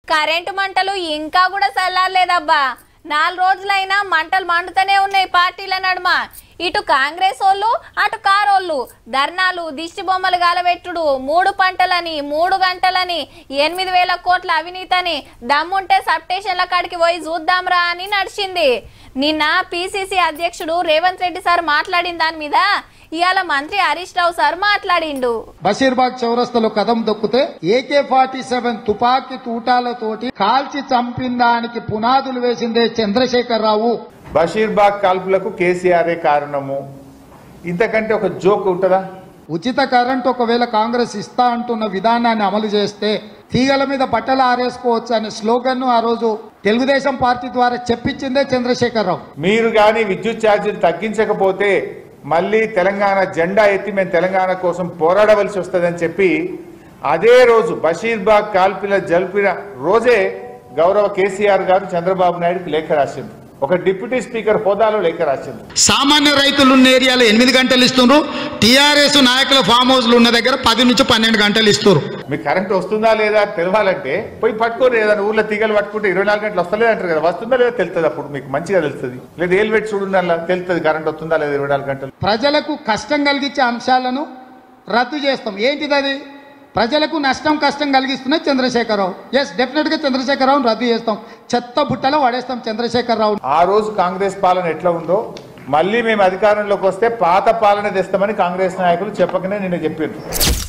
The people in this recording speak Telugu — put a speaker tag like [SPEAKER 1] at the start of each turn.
[SPEAKER 1] కరెంటు మంటలు ఇంకా కూడా చల్లారలేదబ్బా 4 రోజులైనా మంటలు మండుతూనే ఉన్నాయి పార్టీల నడుమ ఇటు కాంగ్రెస్ వాళ్ళు అటు కారోళ్ళు ధర్నాలు దిష్టి బొమ్మలు గాలబెట్టుడు 3 పంటలని 3 గంటలని 8000 కోట్ల అవినీతని దమ్ముంటే సబ్ స్టేషన్ల కాడికి పోయి చూద్దాంరా అని నడిచింది నిన్న పిసిసి అధ్యక్షుడు రేవంత్ రెడ్డి సార్ మాట్లాడిన దాని మీద ఇయాల మంత్రి హరీష్ రావు సార్ మాట్లాడిండు
[SPEAKER 2] బషీర్బాగ్ చౌరస్తలో కదం దొక్కితే AK-47 తుపాకీ తూటాలతోటి కాల్చి చంపిన దానికి పునాదులు వేసిందే చంద్రశేఖర్ రావు.
[SPEAKER 3] బషీర్బాగ్ కాల్పులకు కేసీఆర్ కారణము ఇంతకంటే ఒక జోక్ ఉంటుందా?
[SPEAKER 2] ఉచిత కరెంట్ ఒకవేళ కాంగ్రెస్ ఇస్తా అంటున్న విధానాన్ని అమలు చేస్తే తీగల మీద బట్టలు ఆరేసుకోవచ్చు అనే స్లోగన్ ఆ రోజు తెలుగుదేశం పార్టీ ద్వారా చెప్పించిందే చంద్రశేఖర్ రావు.
[SPEAKER 3] మీరు గాని విద్యుత్ ఛార్జీలు తగ్గించకపోతే మళ్ళీ తెలంగాణ జెండా ఎత్తి మేము తెలంగాణ కోసం పోరాడవలసి వస్తుందని చెప్పి అదే రోజు బషీర్బాగ్ కాల్పుల జరిపిన రోజే గౌరవ కేసీఆర్ గారు చంద్రబాబు నాయుడుకి లేఖ రాసింది. ఒక డిప్యూటీ స్పీకర్ హోదాలో లేఖ రాసింది.
[SPEAKER 2] సామాన్య రైతులు ఉన్న ఏరియాలో 8 గంటలు ఇస్తున్నారు. టీఆర్ఎస్ నాయకుల ఫామ్ హౌస్లు ఉన్న దగ్గర 10 నుంచి 12 గంటలు ఇస్తారు.
[SPEAKER 3] మీకు కరెంట్ వస్తుందా లేదా తెలవాలంటే పోయి పట్టుకోరు. ఏదైనా ఊర్లో తీగలు పట్టుకుంటే 24 గంటలు వస్తలేదు అంటారు కదా, వస్తుందా లేదా తెలుస్తుంది. అప్పుడు మీకు మంచిగా తెలుస్తుంది. లేదా ఏలు పెట్టి చూడుందా తెలుస్తుంది కరెంట్ వస్తుందా లేదా 24 గంటలు.
[SPEAKER 2] ప్రజలకు కష్టం కలిగించే అంశాలను రద్దు చేస్తాం. ఏంటిది అది? ప్రజలకు నష్టం కష్టం కలిగిస్తున్న చంద్రశేఖరరావు. ఎస్, డెఫినెట్ గా చంద్రశేఖరరావును రద్దు చేస్తాం. చెత్త బుట్టలో పడేస్తాం చంద్రశేఖరరావు.
[SPEAKER 3] ఆ రోజు కాంగ్రెస్ పాలన ఎట్లా ఉందో మళ్ళీ మేము అధికారంలోకి వస్తే పాత పాలన తెస్తామని కాంగ్రెస్ నాయకులు చెప్పకనే నిన్న చెప్పారు.